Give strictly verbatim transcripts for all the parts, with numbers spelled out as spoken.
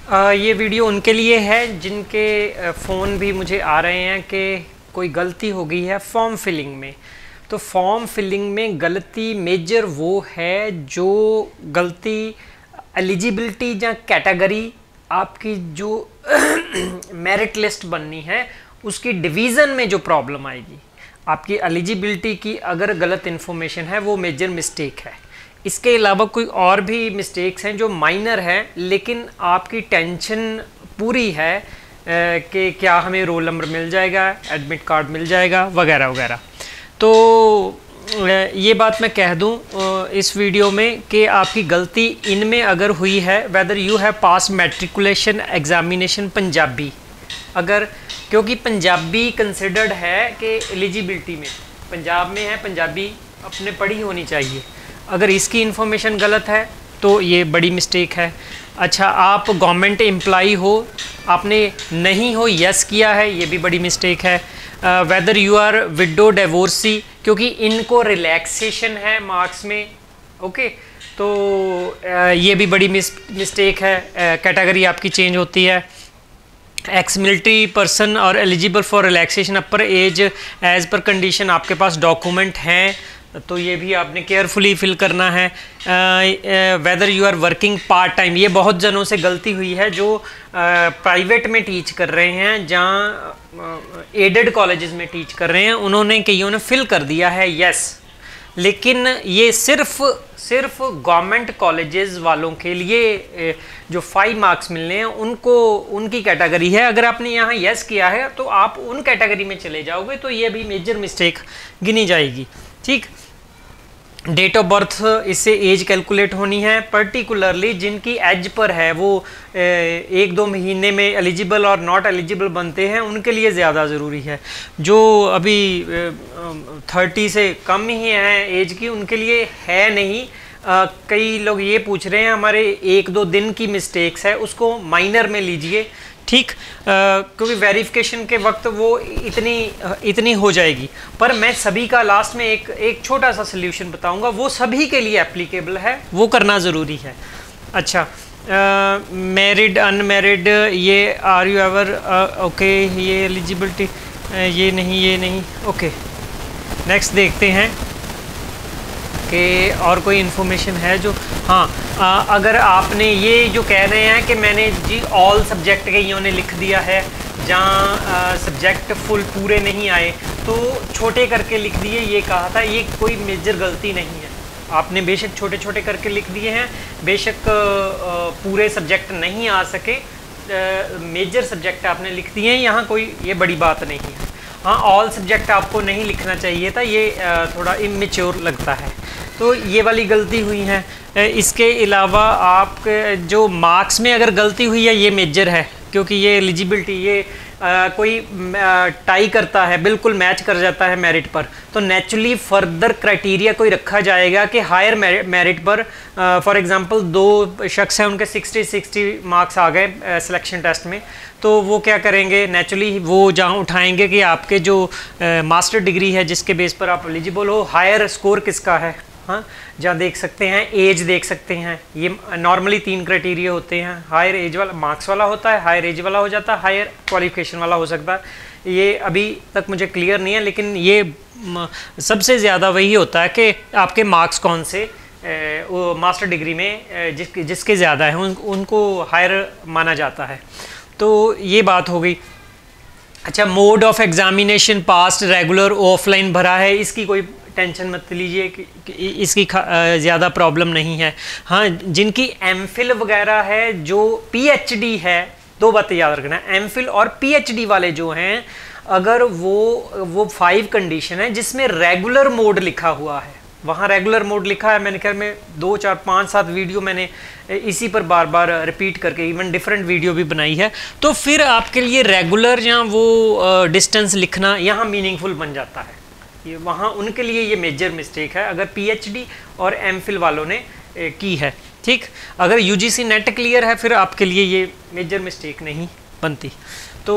आ, ये वीडियो उनके लिए है जिनके फ़ोन भी मुझे आ रहे हैं कि कोई गलती हो गई है फॉर्म फिलिंग में। तो फॉर्म फिलिंग में गलती मेजर वो है जो गलती एलिजिबिलिटी या कैटेगरी आपकी जो मेरिट लिस्ट बननी है उसकी डिवीज़न में जो प्रॉब्लम आएगी, आपकी एलिजिबिलिटी की अगर गलत इन्फॉर्मेशन है वो मेजर मिस्टेक है। इसके अलावा कोई और भी मिस्टेक्स हैं जो माइनर है लेकिन आपकी टेंशन पूरी है कि क्या हमें रोल नंबर मिल जाएगा, एडमिट कार्ड मिल जाएगा वगैरह वगैरह। तो ये बात मैं कह दूं इस वीडियो में कि आपकी गलती इनमें अगर हुई है, whether you have pass matriculation examination Punjabi, अगर क्योंकि पंजाबी कंसिडर्ड है कि एलिजिबिलिटी में पंजाब में है, पंजाबी अपने पढ़ी होनी चाहिए, अगर इसकी इन्फॉर्मेशन गलत है तो ये बड़ी मिस्टेक है। अच्छा, आप गवर्नमेंट एम्प्लॉई हो, आपने नहीं हो यस किया है, ये भी बड़ी मिस्टेक है। Whether you are widow divorcee, क्योंकि इनको रिलैक्सेशन है मार्क्स में, ओके okay? तो uh, ये भी बड़ी मिस, मिस्टेक है। कैटेगरी uh, आपकी चेंज होती है। एक्स मिलिट्री पर्सन और eligible for relaxation upper age age पर कंडीशन, आपके पास डॉक्यूमेंट हैं तो ये भी आपने केयरफुली फिल करना है। Whether you are working part time, ये बहुत जनों से गलती हुई है जो प्राइवेट uh, में टीच कर रहे हैं, जहाँ एडेड कॉलेजेस में टीच कर रहे हैं, उन्होंने कईयों ने फिल कर दिया है यस, लेकिन ये सिर्फ सिर्फ गवर्नमेंट कॉलेजेस वालों के लिए जो फाइव मार्क्स मिलने हैं उनको, उनकी कैटेगरी है। अगर आपने यहाँ यस किया है तो आप उन कैटेगरी में चले जाओगे तो ये भी मेजर मिस्टेक गिनी जाएगी। ठीक, डेट ऑफ बर्थ, इससे एज कैलकुलेट होनी है। पर्टिकुलरली जिनकी एज पर है वो एक दो महीने में एलिजिबल और नॉट एलिजिबल बनते हैं, उनके लिए ज़्यादा ज़रूरी है। जो अभी थर्टी से कम ही हैं एज की, उनके लिए है नहीं। आ, कई लोग ये पूछ रहे हैं हमारे एक दो दिन की मिस्टेक्स है उसको माइनर में लीजिए, ठीक, क्योंकि वेरिफिकेशन के वक्त वो इतनी इतनी हो जाएगी। पर मैं सभी का लास्ट में एक एक छोटा सा सोल्यूशन बताऊंगा, वो सभी के लिए एप्लीकेबल है, वो करना ज़रूरी है। अच्छा, मैरिड अनमैरिड, ये आर यू एवर, ओके, ये एलिजिबिलिटी, ये नहीं ये नहीं, ओके। नेक्स्ट देखते हैं कि और कोई इन्फॉर्मेशन है जो, हाँ, आ, अगर आपने ये जो कह रहे हैं कि मैंने जी ऑल सब्जेक्ट के इन्होंने लिख दिया है, जहाँ सब्जेक्ट फुल पूरे नहीं आए तो छोटे करके लिख दिए, ये कहा था, ये कोई मेजर गलती नहीं है। आपने बेशक छोटे छोटे करके लिख दिए हैं, बेशक पूरे सब्जेक्ट नहीं आ सके, मेजर सब्जेक्ट आपने लिख दिए हैं, यहाँ कोई ये बड़ी बात नहीं है। हाँ, ऑल सब्जेक्ट आपको नहीं लिखना चाहिए था, ये थोड़ा इमेच्योर लगता है, तो ये वाली गलती हुई है। इसके अलावा आप जो मार्क्स में अगर गलती हुई है ये मेजर है, क्योंकि ये एलिजिबिलिटी, ये आ, कोई टाई करता है, बिल्कुल मैच कर जाता है मेरिट पर, तो नेचुरली फर्दर क्राइटेरिया कोई रखा जाएगा कि हायर मेरिट पर, फॉर एग्जांपल दो शख्स हैं उनके सिक्सटी सिक्सटी मार्क्स आ गए सिलेक्शन टेस्ट में, तो वो क्या करेंगे, नेचुरली वो जहाँ उठाएंगे कि आपके जो मास्टर डिग्री है जिसके बेस पर आप एलिजिबल हो, हायर स्कोर किसका है। हाँ, जहाँ देख सकते हैं एज देख सकते हैं, ये नॉर्मली तीन क्राइटेरिया होते हैं, हायर एज वाला मार्क्स वाला होता है, हायर एज वाला हो जाता है, हायर क्वालिफिकेशन वाला हो सकता है। ये अभी तक मुझे क्लियर नहीं है, लेकिन ये सबसे ज़्यादा वही होता है कि आपके मार्क्स कौन से वो मास्टर डिग्री में जिस जिसके ज़्यादा हैं उन, उनको हायर माना जाता है। तो ये बात हो गई। अच्छा, mode of examination passed, regular, offline भरा है, इसकी कोई टेंशन मत लीजिए कि, कि इसकी ज़्यादा प्रॉब्लम नहीं है। हाँ, जिनकी एमफिल वगैरह है, जो पीएचडी है, दो बातें याद रखना, एमफिल और पीएचडी वाले जो हैं, अगर वो वो फाइव कंडीशन है जिसमें रेगुलर मोड लिखा हुआ है, वहाँ रेगुलर मोड लिखा है, मैंने ख्याल में दो चार पाँच सात वीडियो मैंने इसी पर बार बार रिपीट करके इवन डिफरेंट वीडियो भी बनाई है, तो फिर आपके लिए रेगुलर या वो डिस्टेंस लिखना यहाँ मीनिंगफुल बन जाता है। ये वहाँ उनके लिए ये मेजर मिस्टेक है अगर पीएचडी और एमफिल वालों ने की है। ठीक, अगर यूजीसी नेट क्लियर है फिर आपके लिए ये मेजर मिस्टेक नहीं बनती। तो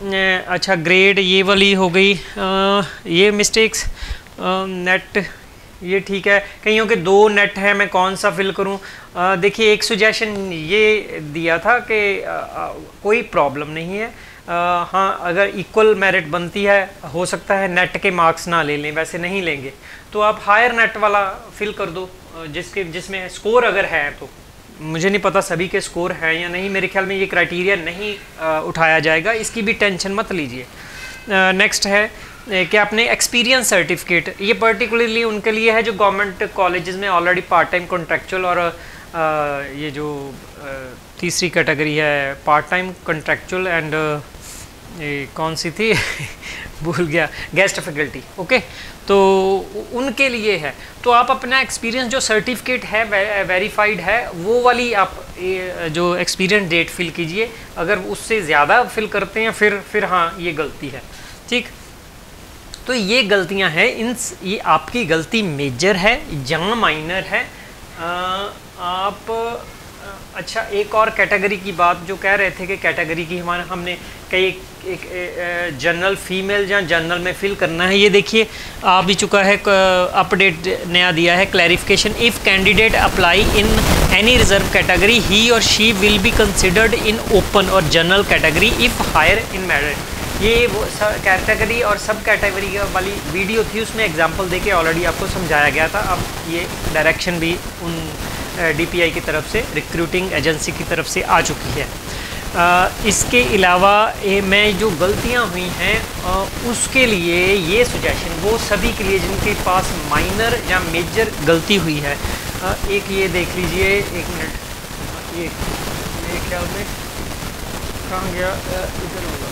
अच्छा, ग्रेड ये वाली हो गई, आ, ये मिस्टेक्स नेट ये ठीक है। कईयों के दो नेट है, मैं कौन सा फिल करूं? देखिए एक सुजेशन ये दिया था कि कोई प्रॉब्लम नहीं है, आ, हाँ अगर इक्वल मेरिट बनती है हो सकता है नेट के मार्क्स ना ले लें, वैसे नहीं लेंगे तो आप हायर नेट वाला फिल कर दो जिसके जिसमें स्कोर अगर है तो। मुझे नहीं पता सभी के स्कोर हैं या नहीं, मेरे ख्याल में ये क्राइटेरिया नहीं आ, उठाया जाएगा, इसकी भी टेंशन मत लीजिए। नेक्स्ट है कि आपने एक्सपीरियंस सर्टिफिकेट, ये पर्टिकुलरली उनके लिए है जो गवर्नमेंट कॉलेजेस में ऑलरेडी पार्ट टाइम कॉन्ट्रेक्चुअल और आ, ये जो आ, तीसरी कैटेगरी है पार्ट टाइम कॉन्ट्रेक्चुअल एंड ये कौन सी थी भूल गया, गेस्ट फैकल्टी, ओके, तो उनके लिए है। तो आप अपना एक्सपीरियंस जो सर्टिफिकेट है वे, वेरीफाइड है वो वाली आप ये, जो एक्सपीरियंस डेट फिल कीजिए। अगर उससे ज़्यादा फिल करते हैं फिर फिर हाँ ये गलती है, ठीक। तो ये गलतियां हैं, इन ये आपकी गलती मेजर है जहाँ माइनर है। आ, आप अच्छा एक और कैटेगरी की बात जो कह रहे थे कि कैटेगरी की हमारे हमने कई एक जनरल फीमेल या जनरल में फिल करना है, ये देखिए आ भी चुका है, अपडेट नया दिया है clarification. If candidate apply in any reserve category he or she will be considered in open or general category if higher in merit. ये वो कैटेगरी और सब कैटेगरी वाली वीडियो थी, उसमें एग्जांपल देके ऑलरेडी आपको समझाया गया था। अब ये डायरेक्शन भी उन डीपीआई की तरफ से, रिक्रूटिंग एजेंसी की तरफ से आ चुकी है। आ, इसके अलावा ये मैं जो गलतियां हुई हैं आ, उसके लिए ये सुजेशन वो सभी के लिए जिनके पास माइनर या मेजर गलती हुई है। आ, एक ये देख लीजिए, एक मिनट, ये मेरे ख्याल में कहाँ गया, इधर होगा,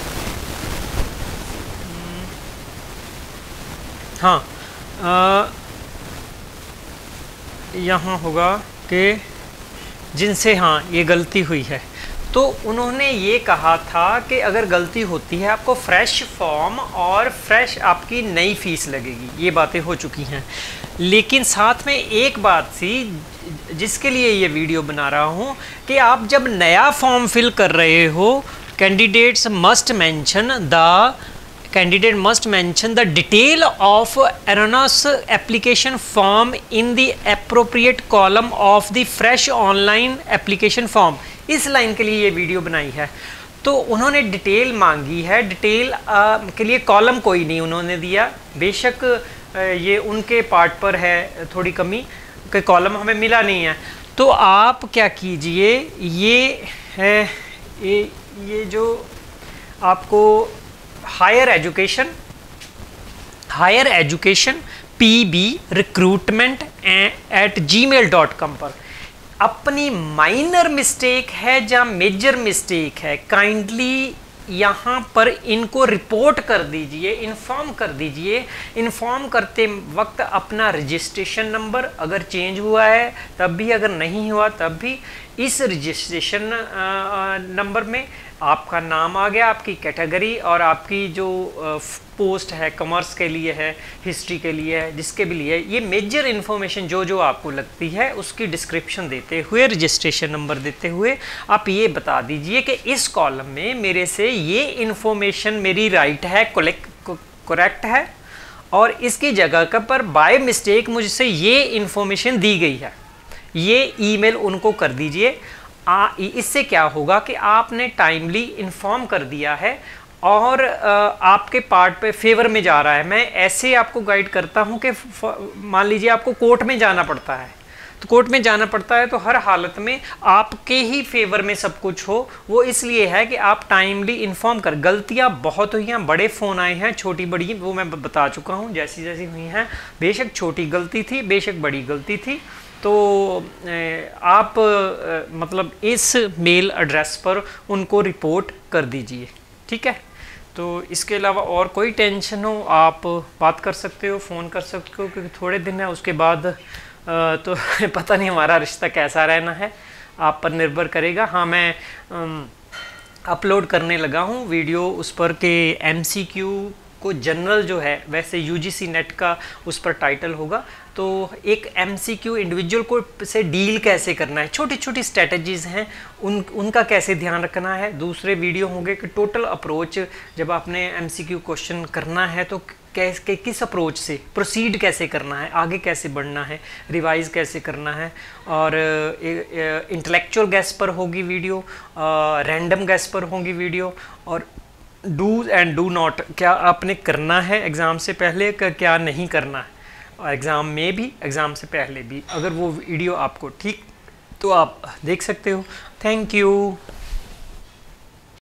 हाँ यहाँ होगा कि जिनसे हाँ ये गलती हुई है, तो उन्होंने ये कहा था कि अगर गलती होती है आपको फ्रेश फॉर्म और फ्रेश आपकी नई फीस लगेगी, ये बातें हो चुकी हैं। लेकिन साथ में एक बात थी जिसके लिए ये वीडियो बना रहा हूँ कि आप जब नया फॉर्म फिल कर रहे हो, candidates must mention the candidate must mention the detail of erroneous application form in the appropriate column of the fresh online application form। इस लाइन के लिए ये वीडियो बनाई है। तो उन्होंने डिटेल मांगी है, डिटेल के लिए कॉलम कोई नहीं उन्होंने दिया। बेशक आ, ये उनके पार्ट पर है थोड़ी कमी कि कॉलम हमें मिला नहीं है। तो आप क्या कीजिए, ये है ये ये जो आपको higher education higher education P B recruitment at gmail dot com पर अपनी माइनर मिस्टेक है या मेजर मिस्टेक है, काइंडली यहाँ पर इनको रिपोर्ट कर दीजिए, इन्फॉर्म कर दीजिए। इन्फॉर्म करते वक्त अपना रजिस्ट्रेशन नंबर अगर चेंज हुआ है तब भी, अगर नहीं हुआ तब भी, इस रजिस्ट्रेशन नंबर में आपका नाम आ गया, आपकी कैटेगरी और आपकी जो पोस्ट है, कॉमर्स के लिए है, हिस्ट्री के लिए है, जिसके भी लिए ये मेजर इन्फॉर्मेशन जो जो आपको लगती है उसकी डिस्क्रिप्शन देते हुए, रजिस्ट्रेशन नंबर देते हुए आप ये बता दीजिए कि इस कॉलम में मेरे से ये इन्फॉर्मेशन मेरी राइट है, करेक्ट है, और इसकी जगह का पर बाय मिस्टेक मुझसे ये इन्फॉर्मेशन दी गई है, ये ईमेल उनको कर दीजिए। आ, इससे क्या होगा कि आपने टाइमली इन्फॉर्म कर दिया है और आ, आपके पार्ट पे फेवर में जा रहा है। मैं ऐसे आपको गाइड करता हूं कि मान लीजिए आपको कोर्ट में जाना पड़ता है, तो कोर्ट में जाना पड़ता है तो हर हालत में आपके ही फेवर में सब कुछ हो, वो इसलिए है कि आप टाइमली इन्फॉर्म कर। गलतियां बहुत हुई हैं, बड़े फ़ोन आए हैं, छोटी बड़ी वो मैं बता चुका हूँ जैसी जैसी हुई हैं। बेशक छोटी गलती थी, बेशक बड़ी गलती थी, तो आप मतलब इस मेल एड्रेस पर उनको रिपोर्ट कर दीजिए, ठीक है। तो इसके अलावा और कोई टेंशन हो आप बात कर सकते हो, फ़ोन कर सकते हो, क्योंकि थोड़े दिन है उसके बाद तो पता नहीं हमारा रिश्ता कैसा रहना है, आप पर निर्भर करेगा। हाँ मैं अपलोड करने लगा हूँ वीडियो उस पर के एमसीक्यू को जनरल जो है, वैसे यूजीसी नेट का उस पर टाइटल होगा, तो एक एमसीक्यू इंडिविजुअल को से डील कैसे करना है, छोटी छोटी स्ट्रेटजीज़ हैं उन उनका कैसे ध्यान रखना है। दूसरे वीडियो होंगे कि टोटल अप्रोच जब आपने एमसीक्यू क्वेश्चन करना है तो कैसे किस अप्रोच से प्रोसीड कैसे करना है, आगे कैसे बढ़ना है, रिवाइज कैसे करना है। और इंटेलेक्चुअल गैस पर होगी वीडियो, रैंडम गैस पर होगी वीडियो, और डू एंड डू नॉट, क्या आपने करना है एग्ज़ाम से पहले, क्या नहीं करना है एग्ज़ाम में भी, एग्ज़ाम से पहले भी। अगर वो वीडियो आपको ठीक तो आप देख सकते हो। Thank you.